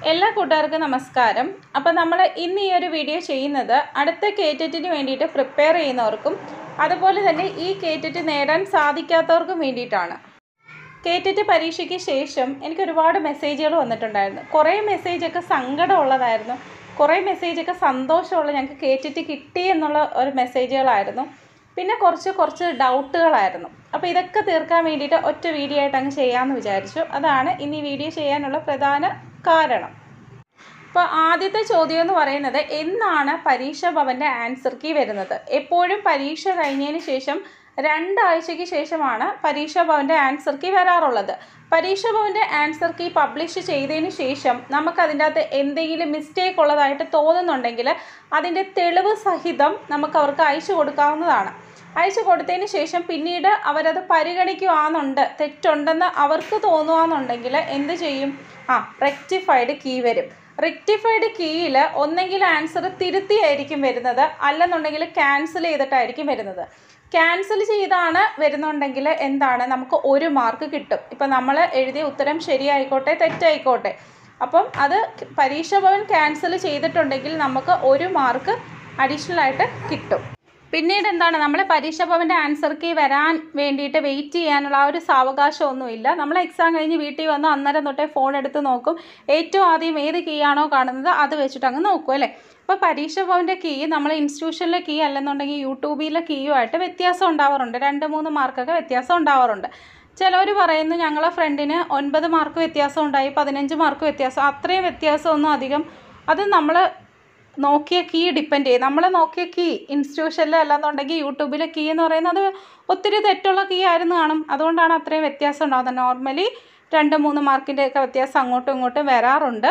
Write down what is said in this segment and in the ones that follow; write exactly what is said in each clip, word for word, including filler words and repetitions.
എല്ലാ കൂട്ടുകാർക്കും നമസ്കാരം. അപ്പോൾ നമ്മൾ ഇന്ന് ഈ ഒരു വീഡിയോ ചെയ്യുന്നത് അടുത്ത കേറ്ററ്റിന് വേണ്ടിയിട്ട് പ്രിപ്പയർ ചെയ്യുന്നവർക്കും അതുപോലെ തന്നെ ഈ കേറ്ററ്റ് നേടാൻ സാധിക്കാത്തവർക്കും വേണ്ടിയിട്ടാണ്. കേറ്ററ്റ് പരീക്ഷയ്ക്ക് ശേഷം എനിക്ക് ഒരുപാട് മെസ്സേജുകൾ വന്നിട്ടുണ്ടായിരുന്നു. കുറേ മെസ്സേജൊക്കെ സങ്കടമുള്ളതായിരുന്നു, കുറേ മെസ്സേജൊക്കെ സന്തോഷമുള്ള ഞങ്ങൾക്ക് കേറ്ററ്റ് കിട്ടി എന്നുള്ള ഒരു മെസ്സേജുകളായിരുന്നു. പിന്നെ കുറച്ച് കുറച്ച് ഡൗട്ടുകളായിരുന്നു. അപ്പോൾ ഇതൊക്കെ തീർക്കാൻ വേണ്ടിയിട്ട് ഒറ്റ വീഡിയോ ആയിട്ട് അങ്ങ് ചെയ്യാമെന്ന് വിചാരിച്ചു. അതാണ് ഇന്ന് ഈ വീഡിയോ ചെയ്യാനുള്ള പ്രധാന കാരണം. അപ്പോൾ ആദ്യത്തെ ചോദ്യം എന്ന് പറയുന്നത്, എന്നാണ് പരീക്ഷാ ഭവൻ്റെ ആൻസർ കീ വരുന്നത്? എപ്പോഴും പരീക്ഷ കഴിഞ്ഞതിന് ശേഷം രണ്ടാഴ്ചയ്ക്ക് ശേഷമാണ് പരീക്ഷാ ഭവൻ്റെ ആൻസർ കീ വരാറുള്ളത്. പരീക്ഷാ ഭവൻ്റെ ആൻസർ കീ പബ്ലിഷ് ചെയ്തതിന് ശേഷം നമുക്കതിൻ്റെ അകത്ത് എന്തെങ്കിലും മിസ്റ്റേക്ക് ഉള്ളതായിട്ട് തോന്നുന്നുണ്ടെങ്കിൽ അതിൻ്റെ തെളിവ് സഹിതം നമുക്ക് അവർക്ക് അയച്ചു കൊടുക്കാവുന്നതാണ്. അയച്ചു കൊടുത്തതിന് ശേഷം പിന്നീട് അവരത് പരിഗണിക്കുകയാണെന്നുണ്ട്, തെറ്റുണ്ടെന്ന് അവർക്ക് തോന്നുകയാണെന്നുണ്ടെങ്കിൽ എന്ത് ചെയ്യും? ആ റെക്റ്റിഫൈഡ് കീ വരും. റെക്റ്റിഫൈഡ് കീയിൽ ഒന്നെങ്കിൽ ആൻസർ തിരുത്തിയായിരിക്കും വരുന്നത്, അല്ലെന്നുണ്ടെങ്കിൽ ക്യാൻസൽ ചെയ്തിട്ടായിരിക്കും വരുന്നത്. ക്യാൻസൽ ചെയ്താണ് വരുന്നുണ്ടെങ്കിൽ എന്താണ്, നമുക്ക് ഒരു മാർക്ക് കിട്ടും. ഇപ്പം നമ്മൾ എഴുതിയ ഉത്തരം ശരിയായിക്കോട്ടെ തെറ്റായിക്കോട്ടെ, അപ്പം അത് പരീക്ഷാ ഭവൻ ക്യാൻസൽ ചെയ്തിട്ടുണ്ടെങ്കിൽ നമുക്ക് ഒരു മാർക്ക് അഡീഷണൽ ആയിട്ട് കിട്ടും. പിന്നീട് എന്താണ്, നമ്മൾ പരീക്ഷാ ഭവൻ്റെ ആൻസർ കീ വരാൻ വേണ്ടിയിട്ട് വെയിറ്റ് ചെയ്യാനുള്ള ആ ഒരു സാവകാശമൊന്നുമില്ല. നമ്മൾ എക്സാം കഴിഞ്ഞ് വീട്ടിൽ വന്ന് അന്നേരം തൊട്ടേ ഫോൺ എടുത്ത് നോക്കും. ഏറ്റവും ആദ്യം ഏത് കീ ആണോ കാണുന്നത് അത് വെച്ചിട്ട് അങ്ങ് നോക്കും അല്ലേ. അപ്പോൾ പരീക്ഷാ ഭവൻ്റെ കീ നമ്മൾ ഇൻസ്റ്റിറ്റ്യൂഷനിലെ കീ അല്ലെന്നുണ്ടെങ്കിൽ യൂട്യൂബിലെ കീയുമായിട്ട് വ്യത്യാസം ഉണ്ടാവാറുണ്ട്. രണ്ട് മൂന്ന് മാർക്കൊക്കെ വ്യത്യാസം ഉണ്ടാവാറുണ്ട്. ചിലവർ പറയുന്നു ഞങ്ങളെ ഫ്രണ്ടിന് ഒൻപത് മാർക്ക് വ്യത്യാസം ഉണ്ടായി, പതിനഞ്ച് മാർക്ക് വ്യത്യാസം. അത്രയും വ്യത്യാസമൊന്നും അധികം, അത് നമ്മൾ നോക്കിയ കീ ഡിപ്പെൻഡ് ചെയ്യും. നമ്മൾ നോക്കിയ കീ ഇൻസ്റ്റിറ്റ്യൂഷനിൽ അല്ലാന്നുണ്ടെങ്കിൽ യൂട്യൂബിലെ കീ എന്ന് പറയുന്നത് ഒത്തിരി തെറ്റുള്ള കീ ആയിരുന്നു കാണും. അതുകൊണ്ടാണ് അത്രയും വ്യത്യാസം ഉണ്ടാകുന്നത്. നോർമലി രണ്ട് മൂന്ന് മാർക്കിൻ്റെയൊക്കെ വ്യത്യാസം അങ്ങോട്ടും ഇങ്ങോട്ടും വരാറുണ്ട്.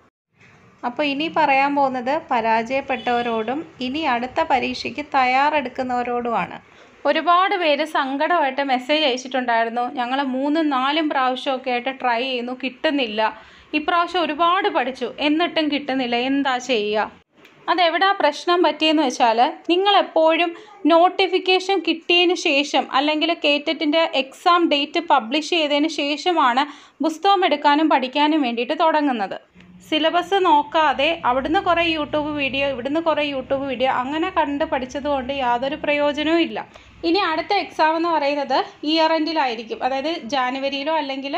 അപ്പോൾ ഇനി പറയാൻ പോകുന്നത് പരാജയപ്പെട്ടവരോടും ഇനി അടുത്ത പരീക്ഷയ്ക്ക് തയ്യാറെടുക്കുന്നവരോടുമാണ്. ഒരുപാട് പേര് സങ്കടമായിട്ട് മെസ്സേജ് അയച്ചിട്ടുണ്ടായിരുന്നു. ഞങ്ങൾ മൂന്നും നാലും പ്രാവശ്യമൊക്കെ ആയിട്ട് ട്രൈ ചെയ്യുന്നു, കിട്ടുന്നില്ല. ഇപ്രാവശ്യം ഒരുപാട് പഠിച്ചു എന്നിട്ടും കിട്ടുന്നില്ല, എന്താ ചെയ്യുക? അതെവിടാ പ്രശ്നം പറ്റിയെന്ന് വെച്ചാൽ, നിങ്ങളെപ്പോഴും നോട്ടിഫിക്കേഷൻ കിട്ടിയതിന് ശേഷം അല്ലെങ്കിൽ കേറ്ററ്റിൻ്റെ എക്സാം ഡേറ്റ് പബ്ലിഷ് ചെയ്തതിന് ശേഷമാണ് പുസ്തകം എടുക്കാനും പഠിക്കാനും വേണ്ടിയിട്ട് തുടങ്ങുന്നത്. സിലബസ് നോക്കാതെ അവിടുന്ന് കുറേ യൂട്യൂബ് വീഡിയോ ഇവിടുന്ന് കുറേ യൂട്യൂബ് വീഡിയോ അങ്ങനെ കണ്ട് പഠിച്ചതുകൊണ്ട് യാതൊരു പ്രയോജനവും ഇല്ല. ഇനി അടുത്ത എക്സാം എന്ന് പറയുന്നത് ഇയർ എൻഡിലായിരിക്കും, അതായത് ജാനുവരിയിലോ അല്ലെങ്കിൽ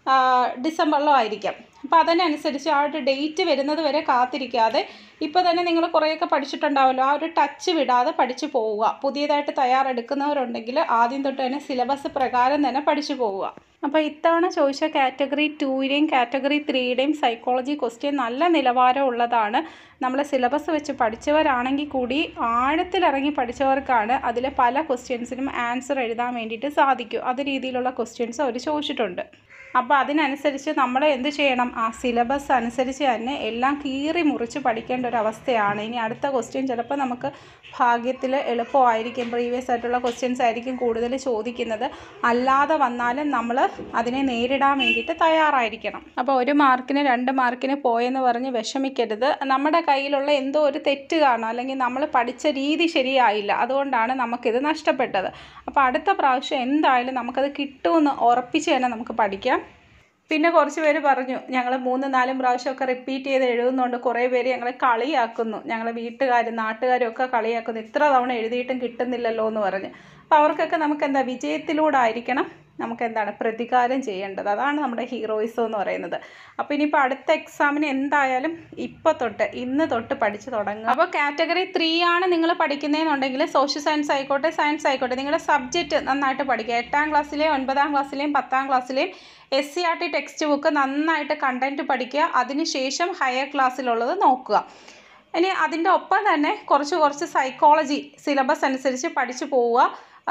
ഡിസംബറിലോ ആയിരിക്കാം. അപ്പോൾ അതിനനുസരിച്ച് ആ ഒരു ഡേറ്റ് വരുന്നത് വരെ കാത്തിരിക്കാതെ ഇപ്പോൾ തന്നെ നിങ്ങൾ കുറേയൊക്കെ പഠിച്ചിട്ടുണ്ടാവുമല്ലോ, ആ ഒരു ടച്ച് വിടാതെ പഠിച്ചു പോവുക. പുതിയതായിട്ട് തയ്യാറെടുക്കുന്നവരുണ്ടെങ്കിൽ ആദ്യം തൊട്ട് തന്നെ സിലബസ് പ്രകാരം തന്നെ പഠിച്ചു പോവുക. അപ്പോൾ ഇത്തവണ ചോദിച്ച കാറ്റഗറി ടൂവിലെയും കാറ്റഗറി ത്രീയുടെയും സൈക്കോളജി ക്വസ്റ്റ്യൻ നല്ല നിലവാരമുള്ളതാണ്. നമ്മൾ സിലബസ് വെച്ച് പഠിച്ചവരാണെങ്കിൽ കൂടി ആഴത്തിലിറങ്ങി പഠിച്ചവർക്കാണ് അതിലെ പല ക്വസ്റ്റ്യൻസിനും ആൻസർ എഴുതാൻ വേണ്ടിയിട്ട് സാധിക്കും. അത് രീതിയിലുള്ള ക്വസ്റ്റ്യൻസ് അവർ ചോദിച്ചിട്ടുണ്ട്. അപ്പോൾ അതിനനുസരിച്ച് നമ്മൾ എന്ത് ചെയ്യണം, ആ സിലബസ് അനുസരിച്ച് തന്നെ എല്ലാം കീറി മുറിച്ച് പഠിക്കേണ്ട ഒരു അവസ്ഥയാണ്. ഇനി അടുത്ത ക്വസ്റ്റ്യൻ ചിലപ്പോൾ നമുക്ക് ഭാഗ്യത്തിൽ എളുപ്പമായിരിക്കും, പ്രീവിയസ് ആയിട്ടുള്ള ക്വസ്റ്റ്യൻസ് ആയിരിക്കും കൂടുതൽ ചോദിക്കുന്നത്. അല്ലാതെ വന്നാലും നമ്മൾ അതിനെ നേരിടാൻ വേണ്ടിയിട്ട് തയ്യാറായിരിക്കണം. അപ്പോൾ ഒരു മാർക്കിന് രണ്ട് മാർക്കിന് പോയെന്ന് പറഞ്ഞ് വിഷമിക്കരുത്. നമ്മുടെ കയ്യിലുള്ള എന്തോ ഒരു തെറ്റ് കാണും, അല്ലെങ്കിൽ നമ്മൾ പഠിച്ച രീതി ശരിയായില്ല, അതുകൊണ്ടാണ് നമുക്കിത് നഷ്ടപ്പെട്ടത്. അപ്പോൾ അടുത്ത പ്രാവശ്യം എന്തായാലും നമുക്കത് കിട്ടുമെന്ന് ഉറപ്പിച്ച് തന്നെ നമുക്ക് പഠിക്കാം. പിന്നെ കുറച്ച് പേര് പറഞ്ഞു ഞങ്ങൾ മൂന്ന് നാലും പ്രാവശ്യമൊക്കെ റിപ്പീറ്റ് ചെയ്ത് എഴുതുന്നുണ്ട്, കുറേ പേര് ഞങ്ങളെ കളിയാക്കുന്നു, ഞങ്ങളെ വീട്ടുകാരും നാട്ടുകാരും ഒക്കെ കളിയാക്കുന്നു, ഇത്ര തവണ എഴുതിയിട്ടും കിട്ടുന്നില്ലല്ലോ എന്ന് പറഞ്ഞ്. അപ്പോൾ അവർക്കൊക്കെ നമുക്ക് എന്താ, വിജയത്തിലൂടെ ആയിരിക്കണം നമുക്ക് എന്താണ് പ്രതികാരം ചെയ്യേണ്ടത്. അതാണ് നമ്മുടെ ഹീറോയിസം എന്ന് പറയുന്നത്. അപ്പോൾ ഇനിയിപ്പോൾ അടുത്ത എക്സാമിന് എന്തായാലും ഇപ്പോൾ തൊട്ട് ഇന്ന് തൊട്ട് പഠിച്ച് തുടങ്ങുക. അപ്പോൾ കാറ്റഗറി ത്രീ ആണ് നിങ്ങൾ പഠിക്കുന്നതെന്നുണ്ടെങ്കിൽ സോഷ്യൽ സയൻസ് ആയിക്കോട്ടെ സയൻസ് ആയിക്കോട്ടെ നിങ്ങളുടെ സബ്ജക്റ്റ് നന്നായിട്ട് പഠിക്കുക. എട്ടാം ക്ലാസ്സിലെയും ഒൻപതാം ക്ലാസ്സിലെയും പത്താം ക്ലാസ്സിലെയും S C R T textbook നന്നായിട്ട് കണ്ടൻറ്റ് പഠിക്കുക. അതിനുശേഷം ഹയർ ക്ലാസ്സിലുള്ളത് നോക്കുക. ഇനി അതിൻ്റെ ഒപ്പം തന്നെ കുറച്ച് കുറച്ച് സൈക്കോളജി സിലബസ് അനുസരിച്ച് പഠിച്ചു പോവുക.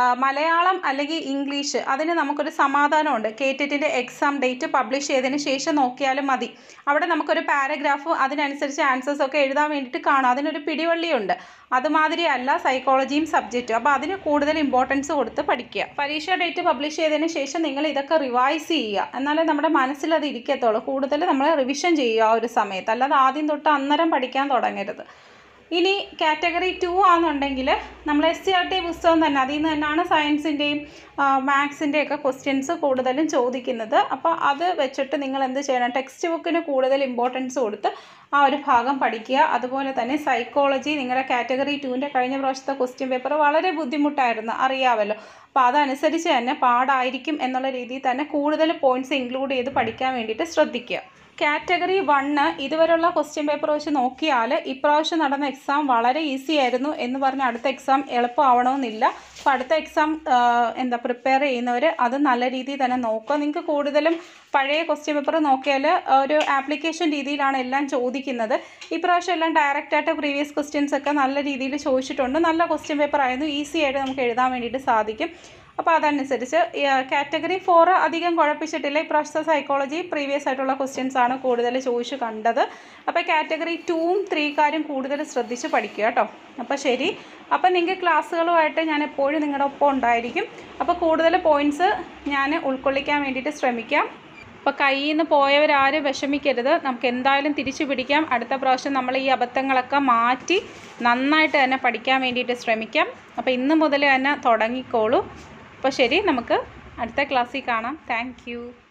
മലയാളം അല്ലെങ്കിൽ ഇംഗ്ലീഷ് അതിന് നമുക്കൊരു സമാധാനമുണ്ട്. കേറ്ററ്റിൻ്റെ എക്സാം ഡേറ്റ് പബ്ലിഷ് ചെയ്തതിന് ശേഷം നോക്കിയാലും മതി. അവിടെ നമുക്കൊരു പാരഗ്രാഫ് അതിനനുസരിച്ച് ആൻസേഴ്സൊക്കെ എഴുതാൻ വേണ്ടിയിട്ട് കാണാം, അതിനൊരു പിടിവള്ളിയുണ്ട്. അതുമാതിരിയല്ല സൈക്കോളജിയും സബ്ജക്റ്റും. അപ്പോൾ അതിന് കൂടുതൽ ഇമ്പോർട്ടൻസ് കൊടുത്ത് പഠിക്കുക. പരീക്ഷ ഡേറ്റ് പബ്ലിഷ് ചെയ്തതിന് ശേഷം നിങ്ങൾ ഇതൊക്കെ റിവൈസ് ചെയ്യുക, എന്നാലേ നമ്മുടെ മനസ്സിലത് ഇരിക്കത്തുള്ളൂ. കൂടുതൽ നമ്മൾ റിവിഷൻ ചെയ്യുക ആ ഒരു സമയത്ത്, അല്ലാതെ ആദ്യം തൊട്ട് അന്നേരം പഠിക്കാൻ തുടങ്ങരുത്. ഇനി കാറ്റഗറി ടു ആണെന്നുണ്ടെങ്കിൽ നമ്മൾ എസ് സി ആർ ടി പുസ്തകം തന്നെ, അതിൽ നിന്ന് തന്നെയാണ് സയൻസിൻ്റെയും മാത്സിൻ്റെയൊക്കെ ക്വസ്റ്റ്യൻസ് കൂടുതലും ചോദിക്കുന്നത്. അപ്പോൾ അത് വെച്ചിട്ട് നിങ്ങൾ എന്ത് ചെയ്യണം, ടെക്സ്റ്റ് ബുക്കിന് കൂടുതൽ ഇമ്പോർട്ടൻസ് കൊടുത്ത് ആ ഒരു ഭാഗം പഠിക്കുക. അതുപോലെ തന്നെ സൈക്കോളജി, നിങ്ങളുടെ കാറ്റഗറി ടുവിൻ്റെ കഴിഞ്ഞ പ്രാവശ്യത്തെ ക്വസ്റ്റ്യൻ പേപ്പർ വളരെ ബുദ്ധിമുട്ടായിരുന്നു, അറിയാമല്ലോ. അപ്പോൾ അതനുസരിച്ച് തന്നെ പാടായിരിക്കും എന്നുള്ള രീതിയിൽ തന്നെ കൂടുതൽ പോയിൻറ്റ്സ് ഇൻക്ലൂഡ് ചെയ്ത് പഠിക്കാൻ വേണ്ടിയിട്ട് ശ്രദ്ധിക്കുക. കാറ്റഗറി വണ്ണ് ഇതുവരെയുള്ള ക്വസ്റ്റ്യൻ പേപ്പർ വെച്ച് നോക്കിയാൽ ഇപ്രാവശ്യം നടന്ന എക്സാം വളരെ ഈസി ആയിരുന്നു എന്ന് പറഞ്ഞ് അടുത്ത എക്സാം എളുപ്പമാവണമെന്നില്ല. അപ്പോൾ അടുത്ത എക്സാം എന്താ പ്രിപ്പയർ ചെയ്യുന്നവർ അത് നല്ല രീതിയിൽ തന്നെ നോക്കുക. നിങ്ങൾക്ക് കൂടുതലും പഴയ ക്വസ്റ്റ്യൻ പേപ്പർ നോക്കിയാൽ ഒരു ആപ്ലിക്കേഷൻ രീതിയിലാണ് എല്ലാം ചോദിക്കുന്നത്. ഇപ്രാവശ്യം എല്ലാം ഡയറക്റ്റായിട്ട് പ്രീവിയസ് ക്വസ്റ്റ്യൻസ് ഒക്കെ നല്ല രീതിയിൽ ചോദിച്ചിട്ടുണ്ട്. നല്ല ക്വസ്റ്റ്യൻ പേപ്പർ ആയിരുന്നു, ഈസി ആയിട്ട് നമുക്ക് എഴുതാൻ വേണ്ടിയിട്ട് സാധിക്കും. അപ്പോൾ അതനുസരിച്ച് കാറ്റഗറി ഫോർ അധികം കുഴപ്പിച്ചിട്ടില്ല. ഇപ്രാവശ്യത്തെ സൈക്കോളജി പ്രീവിയസ് ആയിട്ടുള്ള ക്വസ്റ്റ്യൻസ് ആണ് കൂടുതൽ ചോദിച്ചു കണ്ടത്. അപ്പോൾ കാറ്റഗറി ടൂവും ത്രീക്കാരും കൂടുതൽ ശ്രദ്ധിച്ച് പഠിക്കുക കേട്ടോ. അപ്പോൾ ശരി, അപ്പോൾ നിങ്ങൾക്ക് ക്ലാസ്സുകളുമായിട്ട് ഞാൻ എപ്പോഴും നിങ്ങളുടെ ഒപ്പം ഉണ്ടായിരിക്കും. അപ്പോൾ കൂടുതൽ പോയിൻറ്റ്സ് ഞാൻ ഉൾക്കൊള്ളിക്കാൻ വേണ്ടിയിട്ട് ശ്രമിക്കാം. അപ്പോൾ കയ്യിൽ നിന്ന് പോയവരാരും വിഷമിക്കരുത്, നമുക്ക് എന്തായാലും തിരിച്ചു പിടിക്കാം. അടുത്ത പ്രാവശ്യം നമ്മൾ ഈ അബദ്ധങ്ങളൊക്കെ മാറ്റി നന്നായിട്ട് തന്നെ പഠിക്കാൻ വേണ്ടിയിട്ട് ശ്രമിക്കാം. അപ്പോൾ ഇന്ന് മുതൽ തന്നെ തുടങ്ങിക്കോളൂ. അപ്പോൾ ശരി, നമുക്ക് അടുത്ത ക്ലാസ്സിൽ കാണാം. Thank U.